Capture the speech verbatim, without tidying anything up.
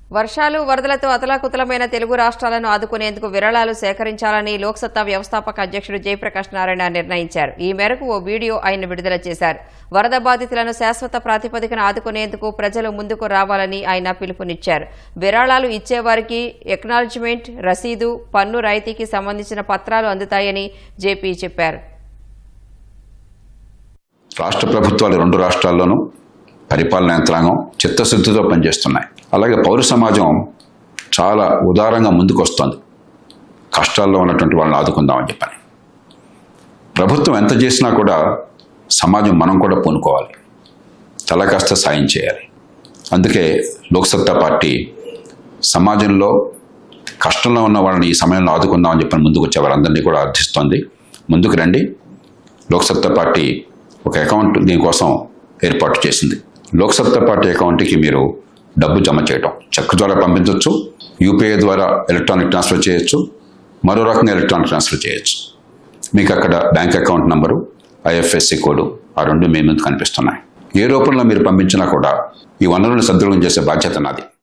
వర్షాలు వరదలతో అతలాకుతలమైన తెలుగు రాష్ట్రాలను ఆదుకునేందుకు విరాళాలు సేకరించాలని లోక్సత్తా వ్యవస్థాపక అధ్యక్షుడు జయప్రకాష్ నారాయణ నిర్ణయించారు. ఈ మేరకు ఓ వీడియో ఆయన విడుదల చేశారు. వరద బాధితులను శాశ్వత ప్రాతిపదికన ఆదుకునేందుకు ప్రజలు ముందుకు రావాలని ఆయన పిలుపునిచ్చారు. విరాళాలు ఇచ్చేవారికి ఎక్నాలెడ్జ్మెంట్, రసీదు, పన్ను రాయితీకి సంబంధించిన పత్రాలు అందుతాయని జేపీ చెప్పారు. రాష్ట్ర ప్రభుత్వాలు రెండు రాష్ట్రాల్లోనూ పరిపాలన యంత్రాంగం చిత్తశుద్ధితో పనిచేస్తున్నాయి. అలాగే పౌర సమాజం చాలా ఉదారంగా ముందుకు వస్తుంది. కష్టాల్లో ఉన్నటువంటి వాళ్ళని ఆదుకుందామని చెప్పని ప్రభుత్వం ఎంత చేసినా కూడా సమాజం మనం కూడా పూనుకోవాలి, చాలా కాస్త సాయం చేయాలి. అందుకే లోక్సత్తా పార్టీ సమాజంలో కష్టంలో ఉన్న వాళ్ళని ఈ సమయంలో ఆదుకుందామని చెప్పని ముందుకు వచ్చే వారందరినీ కూడా అర్థిస్తోంది. ముందుకు రండి. లోక్సత్తా పార్టీ ఒక అకౌంట్ దీనికోసం ఏర్పాటు చేసింది. లోక్సత్తా పార్టీ అకౌంట్కి మీరు డబ్బు జమ చేయటం, చెక్ ద్వారా పంపించవచ్చు, యూపీఐ ద్వారా ఎలక్ట్రానిక్ ట్రాన్స్ఫర్ చేయొచ్చు, మరో రకంగా ఎలక్ట్రానిక్ ట్రాన్స్ఫర్ చేయొచ్చు. మీకు అక్కడ bank account number, IFSC code ఆ రెండు మీ ముందు కనిపిస్తున్నాయి. ఏ రూపంలో మీరు పంపించినా కూడా ఈ వనరులను సద్వినియోగం చేసే బాధ్యత నాది.